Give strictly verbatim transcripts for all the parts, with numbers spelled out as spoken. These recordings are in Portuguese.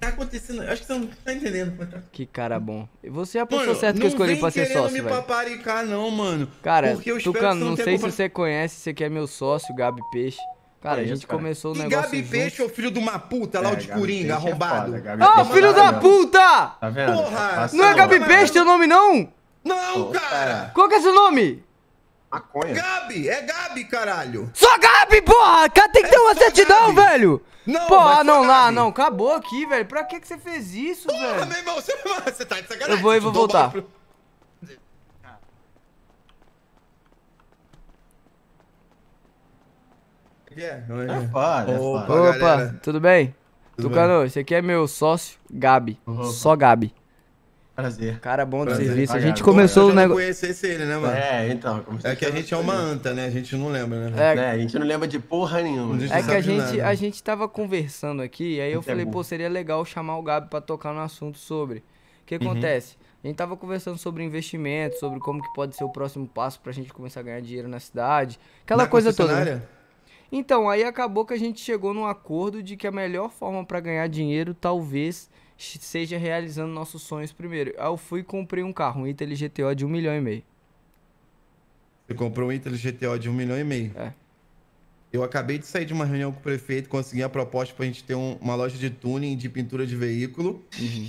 tá acontecendo? Acho que você não tá entendendo. Que cara bom. E você é a pessoa Mano, certa que eu escolhi pra ser não vem querendo sócio, me velho. paparicar não, mano. Cara, Porque eu espero que Tucano, você não não tenha sei se comprado... você conhece, você que é meu sócio, Gabi Peixe. Cara, a Conheço, gente cara. começou o E negócio Gabi Peixe, ô juntos. filho de uma puta, lá o É, de Gabi Coringa, Peixe é arrombado. foda, Gabi Ô, Peixe é filho da maravilhoso. puta! Tá vendo? Porra, Passa Não é não, Gabi mas- Peixe teu nome, não? Não, Pô, cara. Qual que é seu nome? Maconha. Gabi, é Gabi, caralho. Só Gabi, porra! Cara, tem que ter É uma só certidão, Gabi. velho! Não, Porra, mas só não, lá, Gabi. não, acabou aqui, velho. Pra que que você fez isso, Porra, velho? meu irmão, você, você tá de sacanagem. Eu vou e vou Te dou voltar. bola pro- É, É foda, é Opa. foda. Opa, galera. tudo bem? Tudo Tucano, esse aqui é meu sócio, Gabi. Opa. Só Gabi. Prazer. Cara bom do Prazer. serviço. A Ah, gente Gabi. começou Eu o já não negócio. conhecesse ele, né, mano? É, então. como É que a você gente é uma anta, né? A gente não lembra, né? É, É, a gente não lembra de porra nenhuma. Não É sabe que a de gente, nada. a gente tava conversando aqui, aí eu Muito é falei, burro. pô, seria legal chamar o Gabi pra tocar no assunto sobre. O que Uhum. acontece? A gente tava conversando sobre investimento, sobre como que pode ser o próximo passo pra gente começar a ganhar dinheiro na cidade, aquela Na coisa toda, né? concessionária? Então, aí acabou que a gente chegou num acordo de que a melhor forma pra ganhar dinheiro talvez ch- seja realizando nossos sonhos primeiro. Aí eu fui e comprei um carro, um Italy G T O de um milhão e meio. Você comprou um Italy G T O de um milhão e meio. É. Eu acabei de sair de uma reunião com o prefeito, consegui a proposta pra gente ter um- uma loja de tuning de pintura de veículo.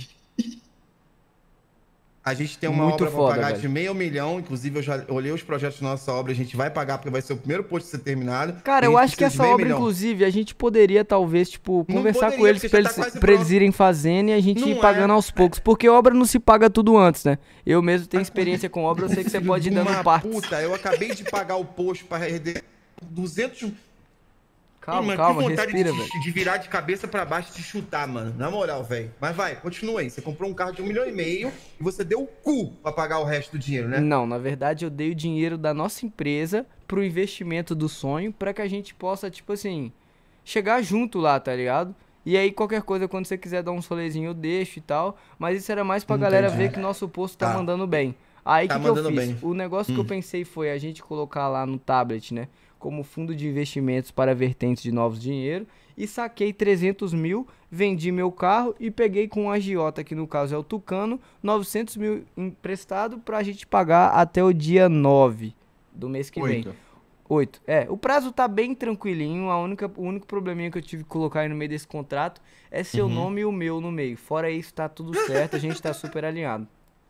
A gente tem uma Muito obra foda, pra pagar velho. de meio milhão. Inclusive, eu já olhei os projetos da nossa obra. A gente vai pagar porque vai ser o primeiro posto a ser terminado. Cara, E a eu gente acho que precisa de essa meio obra, milhão. inclusive, a gente poderia, talvez, tipo, Não conversar com poderia, eles porque pra já eles, tá quase pra eles pronto. irem fazendo e a gente Não ir pagando é. aos poucos. Porque obra não se paga tudo antes, né? Eu mesmo tenho experiência com obra, eu sei que você Filho pode ir de dando uma partes. Puta, eu acabei de pagar o posto pra render duzentos... Calma, Ih, mano, calma, que vontade respira, de, velho. de virar de cabeça pra baixo e te chutar, mano. Na moral, velho. Mas vai, continua aí. Você comprou um carro de um milhão e meio e você deu o cu pra pagar o resto do dinheiro, né? Não, na verdade eu dei o dinheiro da nossa empresa pro investimento do sonho pra que a gente possa, tipo assim, chegar junto lá, tá ligado? E aí qualquer coisa, quando você quiser dar um solezinho, eu deixo e tal. Mas isso era mais pra galera Entendi. ver que nosso posto tá, Tá. mandando bem. Aí o Tá que, que eu mandando fiz? bem. O negócio que eu pensei foi a gente colocar lá no tablet, né? Como fundo de investimentos para vertentes de novos dinheiro. E saquei trezentos mil, vendi meu carro e peguei com um agiota, que no caso é o Tucano, novecentos mil emprestado pra gente pagar até o dia nove do mês que vem. Oito. Oito. É, o prazo tá bem tranquilinho. A única, o único probleminha que eu tive que colocar aí no meio desse contrato é seu Uhum. nome e o meu no meio. Fora isso, tá tudo certo. A gente tá super alinhado.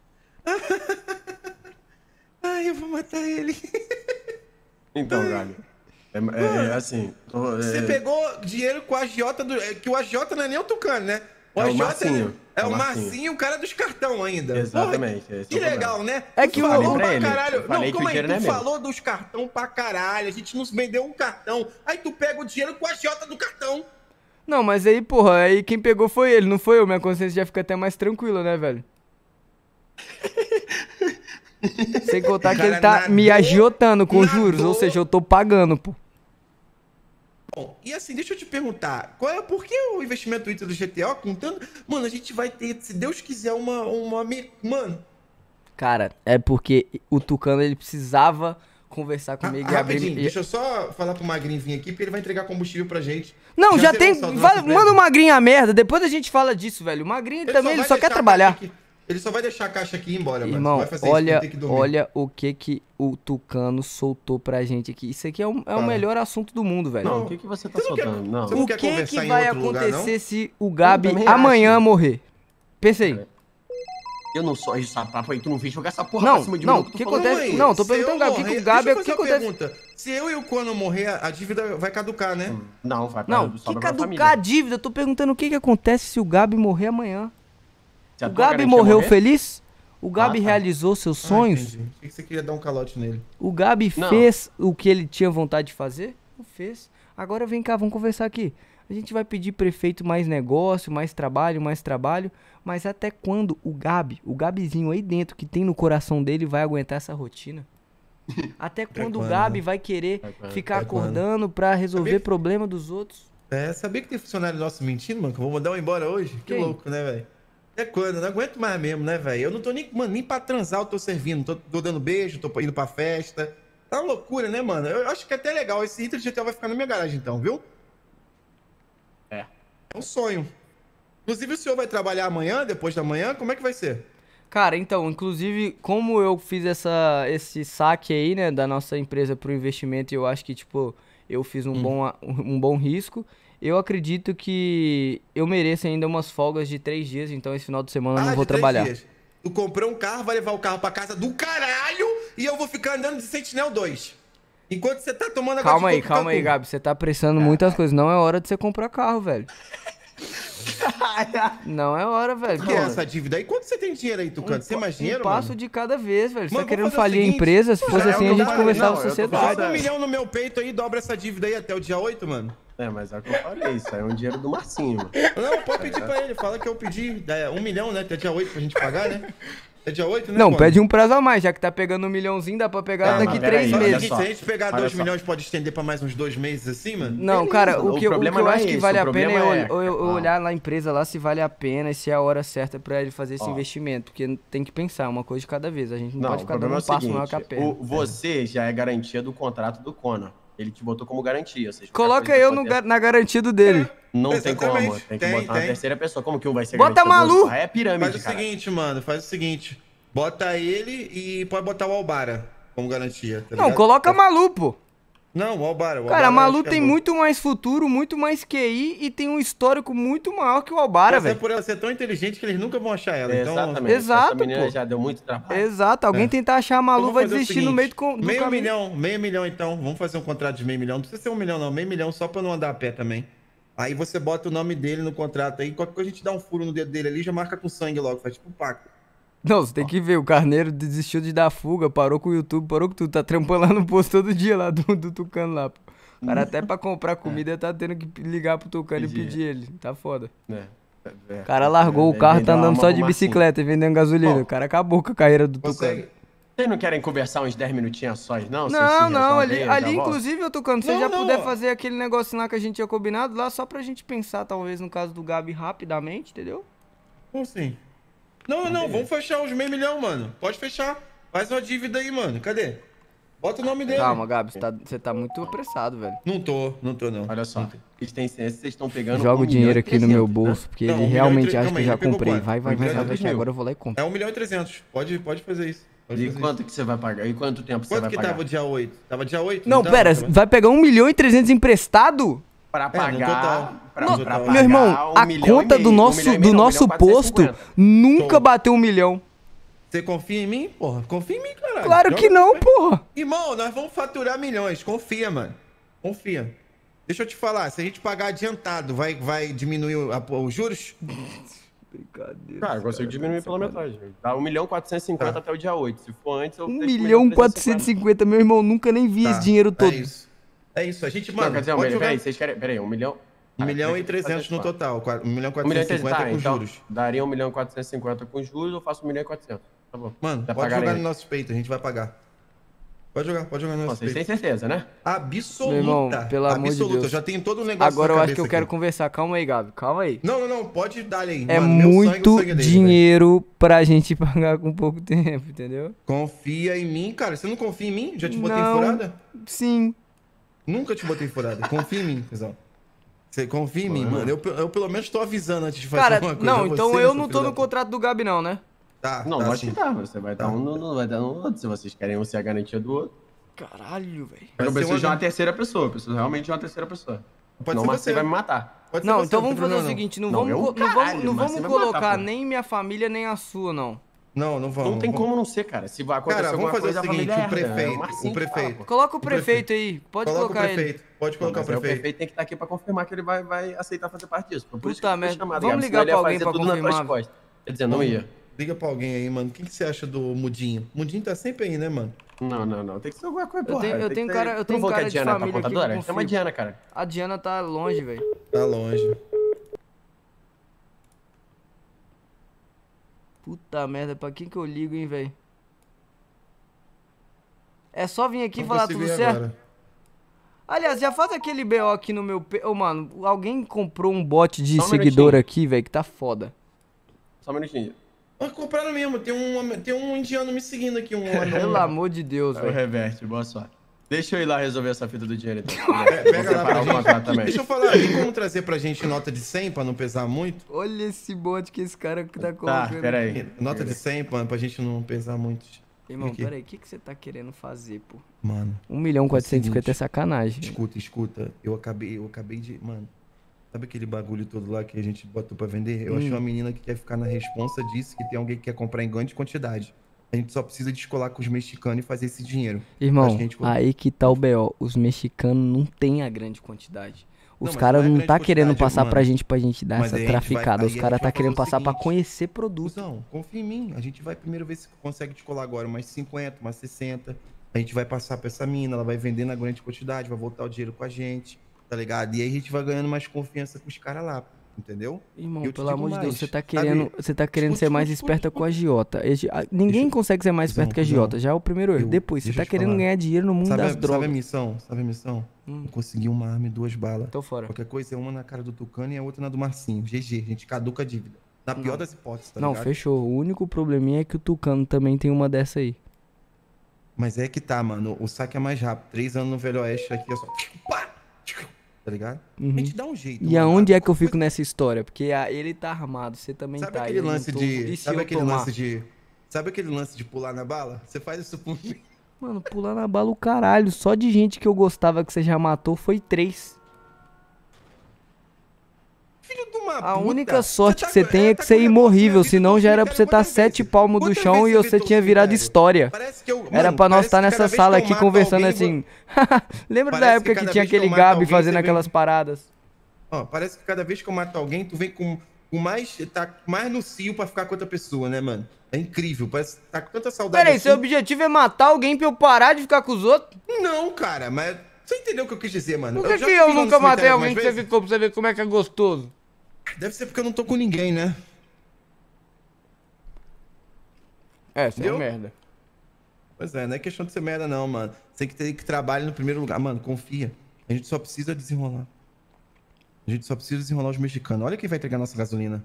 Ai, eu vou matar ele. Então, Gabi. É, é- é assim. tô- é- Você pegou dinheiro com o agiota do... é que o agiota não é nem o Tucano, né? É o agiota Marcinho. É, É o o Marcinho, Marcinho. o cara dos cartão ainda. Exatamente, Porra, esse que é o legal, né? É Tu que o- falou Falei pra pra ele, caralho. eu falei Não, que calma o aí, dinheiro tu não é meu. falou dos cartão pra caralho. A gente não se vendeu um cartão. Aí tu pega o dinheiro com a agiota do cartão. Não, mas aí, porra, aí quem pegou foi ele, não foi eu. Minha consciência já fica até mais tranquila, né, velho? Sem contar que Cara, ele tá nadou me agiotando com nadou. juros, ou seja, eu tô pagando, pô. Bom, e assim, deixa eu te perguntar, qual é, por que o investimento do Ítalo do G T O, contando... Mano, a gente vai ter, se Deus quiser, uma... uma me- Mano, Cara, é porque o Tucano, ele precisava conversar ra- comigo e abrir... rapidinho, e- deixa eu só falar pro Magrinho vir aqui, porque ele vai entregar combustível pra gente. Não, já, será tem... lançado no vai- nosso manda o prédio. Magrinho a merda, depois a gente fala disso, velho. O Magrinho Ele também, ele vai só quer deixar a trabalhar. caixa aqui- Ele só vai deixar a caixa aqui e ir embora, mano. Irmão, Vai fazer isso, olha, vai ter que dormir. olha o que que o Tucano soltou pra gente aqui. Isso aqui é, o- é o Fala. melhor assunto do mundo, velho. Não, o que, que você tá Você não quer- soltando? Não. você não O quer que conversar que em vai outro lugar, acontecer não? se o Gabi também amanhã acho. morrer? Pensa aí. Eu não sou esse sapato aí, tu não vem jogar essa porra Não, pra cima de não, mim. eu tô que falando. acontece- Calma aí, não, tô se perguntando, eu Gabi, o que que morrer- o Gabi- deixa eu o que fazer uma acontece? pergunta. Se eu e o Quano morrer, a dívida vai caducar, né? Não, vai pra Não, que sobra pra caducar a família. dívida? Eu tô perguntando o que que acontece se o Gabi morrer amanhã. Se a O tua Gabi garantia morreu morrer, feliz? O Gabi Ah, tá. realizou seus Ah, sonhos? entendi. Achei que você queria dar um calote nele. O Gabi Não. fez o que ele tinha vontade de fazer? Não fez. Agora vem cá, vamos conversar aqui. A gente vai pedir prefeito mais negócio, mais trabalho, mais trabalho. Mas até quando o Gabi, o Gabizinho aí dentro, que tem no coração dele, vai aguentar essa rotina? Até quando o quando, Gabi né? vai querer Até quando? ficar Até quando? acordando pra resolver Sabia- problema dos outros? É, sabia que tem funcionário nosso mentindo, mano? Que eu vou mandar um embora hoje? Que Quem? louco, né, velho? É quando? Eu não aguento mais mesmo, né, velho? Eu não tô nem, mano, nem pra transar eu tô servindo. Tô, tô dando beijo, tô indo pra festa. Tá uma loucura, né, mano? Eu acho que é até legal. Esse Ítalo G T O vai ficar na minha garagem, então, viu? É. É um sonho. Inclusive, o senhor vai trabalhar amanhã, depois da manhã? Como é que vai ser? Cara, então, inclusive, como eu fiz essa, esse saque aí, né, da nossa empresa pro investimento, e eu acho que, tipo, eu fiz um, Hum. bom, a- um bom risco, eu acredito que eu mereço ainda umas folgas de três dias, então esse final de semana eu não Ah, vou de três trabalhar. dias. Tu comprou um carro, vai levar o carro pra casa do caralho e eu vou ficar andando de Sentinel dois. Enquanto você tá tomando água Calma de aí, coco calma aí, Cancún. Gabi, você tá apressando muitas coisas, não é hora de você comprar carro, velho. Não é hora, velho. O que é Pô, essa dívida aí? Quanto você tem dinheiro aí, Tucano? Você tem mais dinheiro, um passo mano? de cada vez, velho. Você Mano, tá querendo vamos fazer o falir a seguinte, empresa? Se fosse é o assim, que a eu gente falei, conversava não, eu tô sociedade. falando. Joga um milhão no meu peito aí, dobra essa dívida aí até o dia oito, mano. É, mas é o que eu falei, isso aí é um dinheiro do Marcinho, mano. Não, pode pedir pra ele. Fala que eu pedi é, um milhão, né? Até dia oito pra gente pagar, né? Até dia oito, né? Não, mano? pede um prazo a mais, já que tá pegando um milhãozinho, dá pra pegar Tá, daqui mas três peraí, Só que, olha meses. se só. a gente pegar Olha dois só. milhões, pode estender pra mais uns dois meses assim, mano? Não, Beleza, cara, o o que, eu- o problema que eu não é acho que esse, vale o a pena é, problema ol- é- eu- eu ó. olhar na empresa lá se vale a pena e se é a hora certa pra ele fazer esse Ó. investimento. Porque tem que pensar uma coisa de cada vez. A gente não, Não, pode o ficar problema dando é um o passo maior que a seguinte, perna. o, você já é garantia do contrato do Conor. Ele te botou como garantia. Ou seja, qualquer Coloca coisa que eu no, aconteça, ga- na garantia do dele. Não tem como, Exatamente. tem que Tem, botar uma tem. terceira pessoa. Como que um vai ser Bota garantia do Malu! outro? Ah, é pirâmide, Faz o cara. seguinte, mano, faz o seguinte. Bota ele e pode botar o Albara como garantia, tá Não, ligado? coloca Malu, pô. Não, o Albara. O Cara, a Albara Malu acho que é tem novo. muito mais futuro, muito mais Q I e tem um histórico muito maior que o Albara, Mas é velho. por ela ser tão inteligente que eles nunca vão achar ela. É, Então, exatamente. Exato, Essa menina pô. já deu muito trabalho. Exato, alguém É. tentar achar a então Malu vamos vai fazer o desistir no seguinte, meio do, com- do meio caminho. milhão, meio milhão então. Vamos fazer um contrato de meio milhão. Não precisa ser um milhão, não. Meio milhão só pra não andar a pé também. Aí você bota o nome dele no contrato aí. Qualquer coisa a gente dá um furo no dedo dele ali e já marca com sangue logo. Faz tipo um pacto. Não, você tem que ver, o Carneiro desistiu de dar fuga, parou com o YouTube, parou com tudo, tá trampando lá no posto todo dia lá do, do Tucano lá, pô. O cara até pra comprar comida tá tendo que ligar pro Tucano e Entendi. pedir ele, tá foda. É, é, O cara largou é, o carro, vendeu tá uma andando alma só pro de Marcinho. bicicleta e vendendo gasolina, Bom, o cara acabou com a carreira do Tucano. Consegue? Vocês não querem conversar uns dez minutinhos só, não? Vocês Não, se não, resolvem ali, aí, eu já ali volto? inclusive, eu Tucano, se você Não, já não, puder ó. fazer aquele negocinho lá que a gente tinha combinado lá, só pra gente pensar, talvez, no caso do Gabi, rapidamente, entendeu? Como assim? Não, não, não. Vamos fechar os meio milhão, mano. Pode fechar. Faz uma dívida aí, mano. Cadê? Bota o nome dele. Calma, Gabi, você tá, você tá muito apressado, velho. Não tô, não tô, não. Olha só, eles têm ciência, vocês estão pegando Joga um o dinheiro milhão e aqui no meu trezentos, bolso, né? porque Não, ele um milhão e realmente tre- acha calma que aí, já ele pegou comprei. quanto? Vai, vai, Um vai, milhão vai, e vai, que trezentos agora eu vou lá e compro. É um milhão e trezentos. Pode, pode fazer isso. Pode E fazer quanto que você vai pagar? E quanto tempo você Quanto vai que pagar? tava dia oito? Tava dia oito? Não, tava? pera, Tava- vai pegar um milhão e trezentos emprestado? Pra no pagar, total. pra, No pra total. pagar Meu irmão, um a milhão conta e meio, do um nosso, milhão e do meio, não, um nosso milhão quatrocentos e posto cinquenta. nunca Show. bateu um milhão. Você confia em mim? Porra, confia em mim, caralho. Claro Joga que não, aí. porra. Irmão, nós vamos faturar milhões. Confia, mano. Confia. Deixa eu te falar, se a gente pagar adiantado, vai, vai diminuir o- a- os juros? Brincadeira. Cara, eu consigo diminuir pela metade. Dá um milhão quatrocentos e cinquenta Tá. até o dia oito. Se for antes, eu Um deixo milhão quatrocentos e cinquenta, meu irmão, nunca nem vi Tá, esse dinheiro todo. É isso. É isso. A gente, Não, mano, quer dizer, um pode milhão, jogar peraí, vocês querem, peraí, um milhão... um milhão e Ah, trezentos no fazer total. quatro- um milhão e Um milhão e quatrocentos e trezentos, cinquenta tá, com então, juros. daria um milhão e quatrocentos e cinquenta com juros, eu faço um milhão e quatrocentos. Tá bom. Mano, Já pode pagaram jogar aí. no nosso peito, a gente vai pagar. Pode jogar, pode jogar no Bom, nosso vocês têm peito. certeza, né? Absoluta. Meu irmão, pelo amor de Absoluta. Deus. Eu já tenho todo o negócio Agora na eu acho que eu cabeça quero aqui. conversar. Calma aí, Gabi. Calma aí. Não, não, não. Pode dar aí. É Mano, meu sangue, o muito sangue dele, velho. dinheiro pra gente pagar com pouco tempo, entendeu? Confia em mim, cara. Você não confia em mim? Já te botei Não. em furada? Sim. Nunca te botei em furada. Confia em mim, pessoal. Você confia em mim, mano. Eu, eu pelo menos tô avisando antes de fazer Cara, alguma coisa. não, Você, então seu eu não filho tô da no puta. contrato do Gabi, não, né? Tá, Não, tá lógico sim. que tá. Você vai dar um no no- vai dar no outro, se vocês querem um ser a garantia do outro. Caralho, velho. Vai Eu ser preciso uma- de uma terceira pessoa, eu preciso realmente de uma terceira pessoa. Pode não, ser mas você. você vai me matar. Pode ser Não, você, então não vamos tem fazer o problema, seguinte, não, Não, vamos, eu, co- não caralho, vamos, não mas vamos você vai matar, colocar pô. nem minha família, nem a sua, não. Não, não, não vamos. Não tem vamos. como não ser, cara. Se vai acontecer Cara, vamos alguma fazer coisa, o a seguinte, família o herda. É prefeito, Marcinho o que fala, prefeito. pô. Coloca o O prefeito aí, pode Coloca colocar o prefeito. Pode Não, colocar mas o aí o prefeito. prefeito tem que estar aqui pra confirmar que ele vai, vai aceitar fazer parte disso. Por isso Puta que eu fui merda. chamado, Vamos Gabi, ligar senão ele ia pra alguém fazer pra tudo nas tuas confirmar. costas. Quer dizer, não ia. Liga pra alguém aí, mano. O que, que você acha do Mudinho? Mudinho tá sempre aí, né, mano? Não, não, não. Tem que ser alguma coisa, Eu porra. tenho- eu Tem tenho que cara- ter- eu Tu tenho não falou cara que a de Diana é tua família aqui que eu contadora? Chama a confio. Diana, cara. A Diana tá longe, velho. Tá longe. Puta merda, pra quem que eu ligo, hein, velho? É só vir aqui e Não falar consigo tudo ir certo? agora. Aliás, já faz aquele B O aqui no meu... P... Ô, mano, alguém comprou um bot de Só um seguidor minutinho. aqui, velho, que tá foda. Só um minutinho. Mas compraram mesmo. Tem um, tem um indiano me seguindo aqui, um Pelo anão. amor de Deus, É o velho. reverte, boa sorte. Deixa eu ir lá resolver essa fita do dinheiro, então. É, pega Vou lá preparar pra o gente. contrato também. Deixa eu falar, tem como trazer pra gente nota de cem pra não pesar muito? Olha esse bote que esse cara tá Tá, colocando. pera aí. Nota de cem, mano, pra gente não pesar muito. Irmão, Aqui. peraí, o que, que você tá querendo fazer, pô? Mano, um milhão quatrocentos e cinquenta é seguinte, sacanagem. escuta, escuta. Eu acabei, eu acabei de. Mano, sabe aquele bagulho todo lá que a gente botou pra vender? Eu Hum. achei uma menina que quer ficar na responsa disso, que tem alguém que quer comprar em grande quantidade. A gente só precisa descolar com os mexicanos e fazer esse dinheiro. Acho Irmão, que a gente- aí que tá o B O. Os mexicanos não tem a grande quantidade. Os Não, mas caras não é não grande tá querendo quantidade, passar mano. pra gente, pra gente dar Mas essa aí a gente vai- traficada. aí Os a gente caras tá vai querendo fazer o passar pra seguinte. conhecer produto. Cusão, confia em mim. A gente vai primeiro ver se consegue descolar agora umas cinquenta, umas sessenta. A gente vai passar pra essa mina, ela vai vender na grande quantidade, vai voltar o dinheiro com a gente, tá ligado? E aí a gente vai ganhando mais confiança com os caras lá, entendeu? Irmão, Eu te pelo digo amor de Deus, mais, você tá sabe? querendo, você tá querendo Escuta, ser mais escuta, esperta escuta, com a agiota. Agi- a- Ninguém Deixa- consegue ser mais Cusão, esperto que a cuzão. agiota. Já é o primeiro erro. Eu- Depois, você deixa tá eu te querendo falar. ganhar dinheiro no mundo Sabe, das a- sabe drogas. a missão? Sabe a missão? Hum. Eu consegui uma arma e duas balas. Tô fora. Qualquer coisa é uma na cara do Tucano e a outra na do Marcinho. G G, a gente caduca a dívida. Na pior Não. das hipóteses, tá Não, ligado? fechou. O único probleminha é que o Tucano também tem uma dessa aí. Mas é que tá, mano. O saque é mais rápido. Três anos no Velho Oeste aqui, é só... Pá! Tá ligado? Uhum. A gente dá um jeito. E mano. aonde é que eu fico nessa história? Porque a- ele tá armado, você também Sabe tá. aquele e aí eu lance tô- de. E se Sabe eu aquele tomar? lance de. Sabe aquele lance de pular na bala? Você faz isso por mim. Mano, pular na bala o caralho. Só de gente que eu gostava que você já matou foi três. Filho de uma A puta. única sorte tá que você com- tem é tá que você é com imorrível, revólver, senão Vitor, já era cara, pra você estar quantas sete vezes? palmos do Quantas chão vezes e você Vitor tinha virado Cemitério? história. Parece que eu, Era mano, pra nós parece estar que nessa cada vez sala que eu aqui mato conversando alguém, assim. Lembra da Parece época que que cada tinha vez que eu aquele mato Gabi alguém, fazendo você vem aquelas com- paradas? Ó, parece que cada vez que eu mato alguém, tu vem com, com mais. Tá mais no cio pra ficar com outra pessoa, né, mano? É incrível. Parece que tá com tanta saudade. Peraí, assim. seu objetivo é matar alguém pra eu parar de ficar com os outros? Não, cara, mas. Você entendeu o que eu quis dizer, mano? Por que, já que fui eu lá no nunca matei cemitério alguém que algumas você vezes. ficou pra você ver como é que é gostoso? Deve ser porque eu não tô com ninguém, né? É, você é Entendeu? um merda. Pois é, não é questão de ser merda, não, mano. Você tem que ter que trabalhar no primeiro lugar. Mano, confia. A gente só precisa desenrolar. A gente só precisa desenrolar os mexicanos. Olha quem vai entregar nossa gasolina.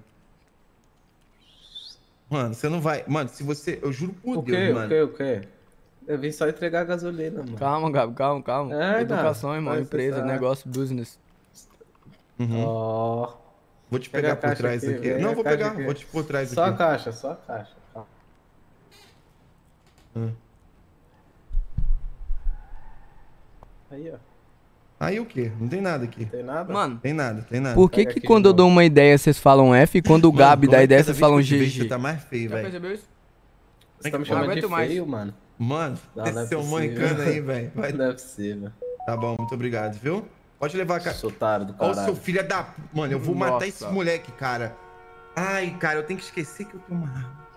Mano, você não vai. Mano, se você. Eu juro por O Deus, quê? mano. O quê? O quê? Eu vim só entregar gasolina, mano. Calma, Gabi, calma, calma. É, Educação, cara, irmão, vai empresa, acessar. negócio, business. Uhum. Ó. Vou te Pega pegar a por caixa trás aqui, aqui. pega Não, a vou caixa pegar. aqui. Vou te por trás Só a aqui. caixa, só a caixa. Calma. Hum. Aí, ó. Aí o quê? Não tem nada aqui. Tem nada? Mano, Tem nada, tem nada. por que Pega que aqui quando de eu dou novo. uma ideia vocês falam F e quando o Mano, Gabi dá como é ideia que vocês cada falam vez que eu te vejo, G Você G? tá mais feio, Já velho. percebeu isso? Você tá me Não chamando de aguento mais. feio, mano? Mano, Não, não é esse seu possível. moicano aí, velho. Vai- Não é possível. Tá bom, muito obrigado, viu? Pode levar a ca... Sou otário do Ó, o seu caralho. filho da... Mano, eu vou matar Nossa. esse moleque, cara. Ai, cara, eu tenho que esquecer que eu tenho uma arma.